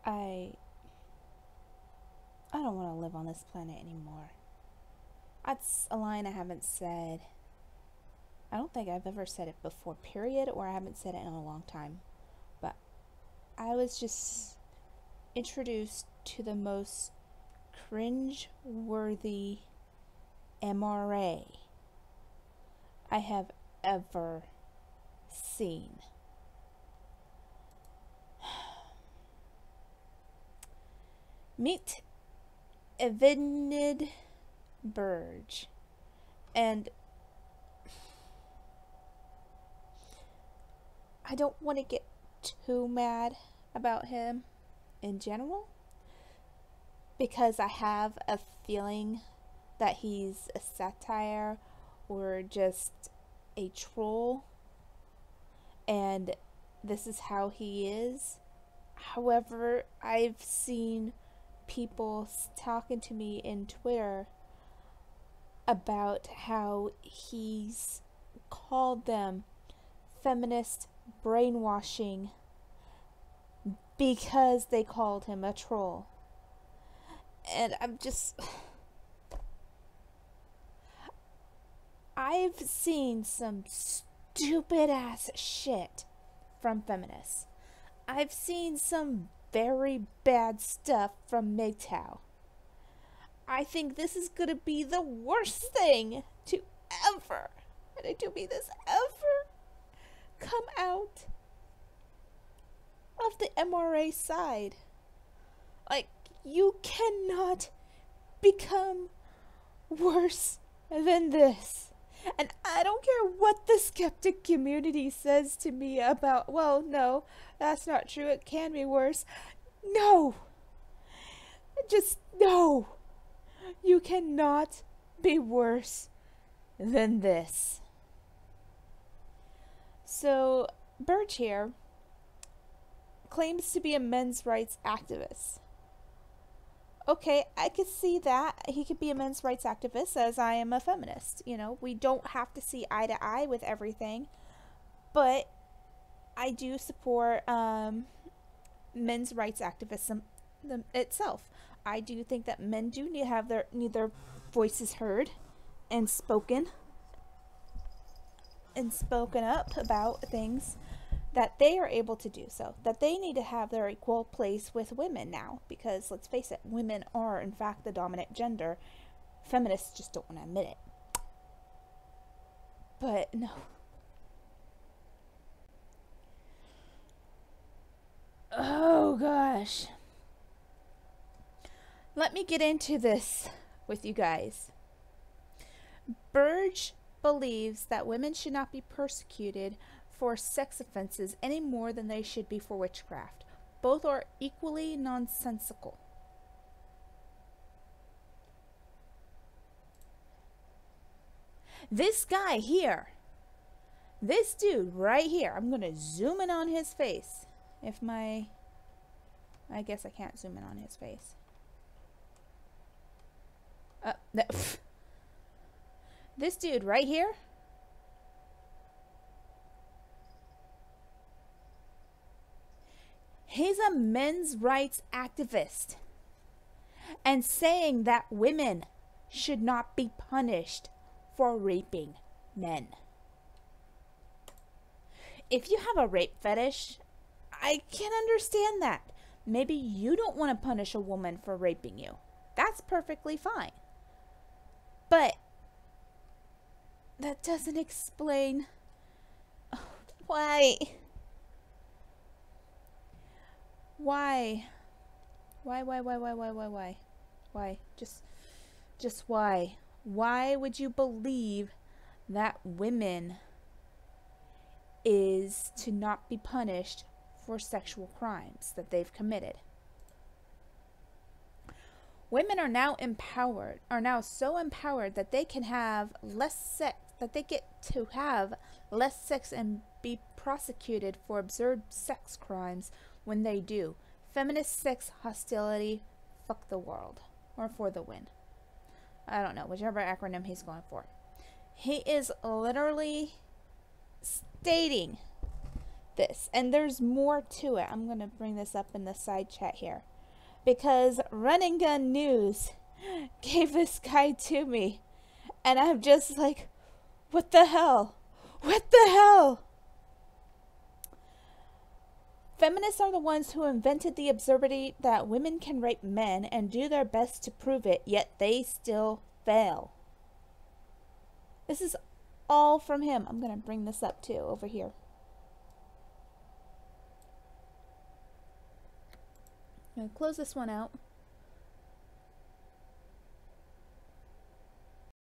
I I don't want to live on this planet anymore. That's a line I haven't said. I don't think I've ever said it before, period, or I haven't said it in a long time. But I was just introduced to the most cringe-worthy MRA I have ever seen. Meet Evinid Burge. And I don't want to get too mad about him in general, because I have a feeling that he's a satire or just a troll, and this is how he is. However, I've seen people talking to me in Twitter about how he's called them feminist brainwashing because they called him a troll. And I've seen some stupid ass shit from feminists. I've seen some very bad stuff from MGTOW. I think this is gonna be the worst thing to ever, and I do mean this, ever come out of the MRA side. Like, you cannot become worse than this. And I don't care what the skeptic community says to me about, well, no, that's not true, it can be worse. No! Just no! You cannot be worse than this. So, Birch here claims to be a men's rights activist. Okay, I could see that. He could be a men's rights activist, as I am a feminist. You know, we don't have to see eye to eye with everything. But I do support men's rights activism itself. I do think that men do need their voices heard and spoken up about things that they are able to do so, that they need to have their equal place with women now, because let's face it, women are in fact the dominant gender. Feminists just don't want to admit it. But no. Oh gosh. Let me get into this with you guys. Burge believes that women should not be persecuted for sex offenses any more than they should be for witchcraft. Both are equally nonsensical. This guy here, this dude right here, I'm gonna zoom in on his face. I guess I can't zoom in on his face. This dude right here, he's a men's rights activist and saying that women should not be punished for raping men. If you have a rape fetish, I can understand that. Maybe you don't want to punish a woman for raping you. That's perfectly fine. But that doesn't explain why. Why? Why? Just why? Why would you believe that women is to not be punished for sexual crimes that they've committed? Women are now so empowered that they can have less sex, that they get to have less sex and be prosecuted for absurd sex crimes when they do. Feminist sex hostility, fuck the world, or for the win. I don't know, whichever acronym he's going for. He is literally stating this. And there's more to it. I'm going to bring this up in the side chat here. Because Running Gun News gave this guy to me. And I'm just like, what the hell? What the hell? Feminists are the ones who invented the absurdity that women can rape men and do their best to prove it, yet they still fail. This is all from him. I'm going to bring this up too over here. I'm going to close this one out.